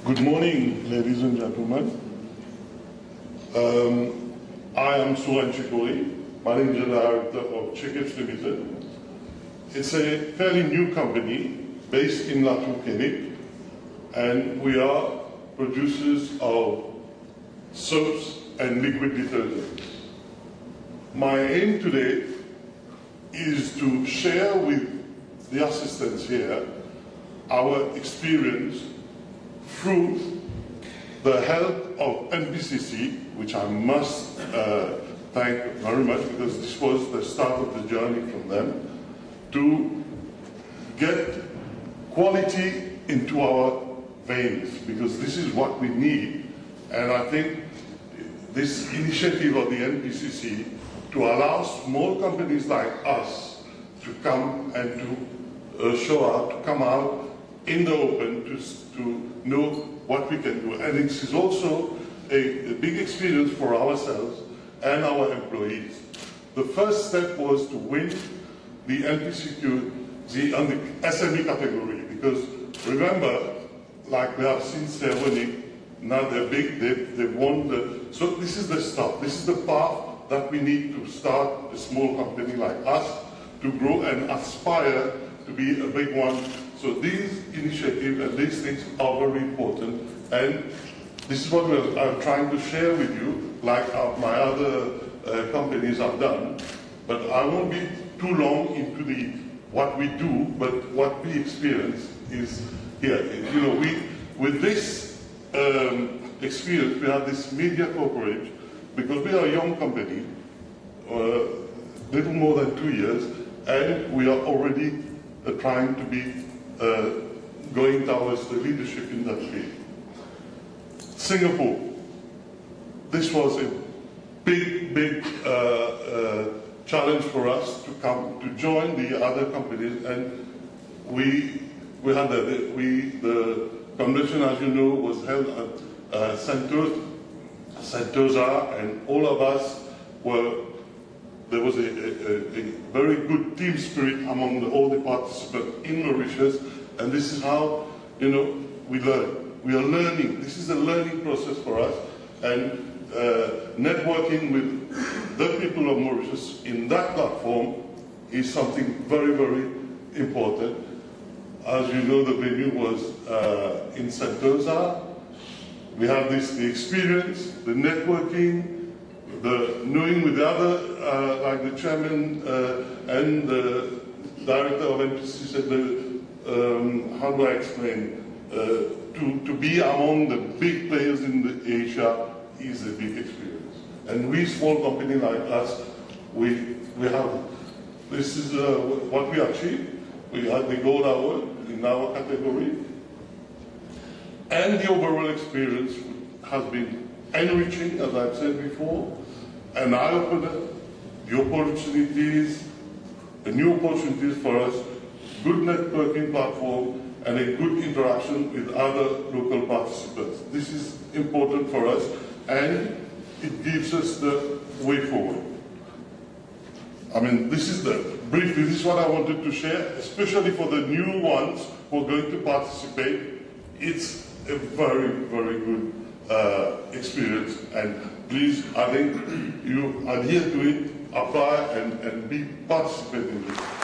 Good morning, ladies and gentlemen. I am Suran Chikori, Managing Director of Cheekips Ltd. It's a fairly new company based in La Tour, and we are producers of soaps and liquid detergents. My aim today is to share with the assistants here our experience through the help of NPQC, which I must thank very much, because this was the start of the journey from them, to get quality into our veins, because this is what we need. And I think this initiative of the NPQC to allow small companies like us to come and to to come out in the open to know what we can do. And it is also a big experience for ourselves and our employees. The first step was to win the NPQC on the SME category, because remember, like we have seen Cervonic, now they're big, they've won the, so this is the start, this is the path that we need to start a small company like us to grow and aspire to be a big one. So these initiatives and these things are very important, and this is what I'm trying to share with you, like my other companies have done. But I won't be too long into what we do, but what we experience is here. You know, with this experience, we have this media coverage, because we are a young company, little more than 2 years, and we are already trying to be going towards the leadership in that field. Singapore, this was a big challenge for us to come to join the other companies, and we had the convention, as you know, was held at Sentosa, and all of us there was a very good team spirit among all the participants in Mauritius, and this is how, you know, we learn. We are learning. This is a learning process for us, and networking with the people of Mauritius in that platform is something very important. As you know, the venue was in Sentosa. We have the experience, the networking, the knowing with the other, like the chairman and the director of NPQC said, how do I explain? To be among the big players in Asia is a big experience. And we, small company like us, we have, this is what we achieved. We had the gold award in our category. And the overall experience has been enriching, as I've said before, and eye-opener, the opportunities, the new opportunities for us, good networking platform, and a good interaction with other local participants. This is important for us, and it gives us the way forward. I mean, this is briefly, this is what I wanted to share, especially for the new ones who are going to participate. It's a very good experience, and please, I think you adhere to it, apply, and be participating in it.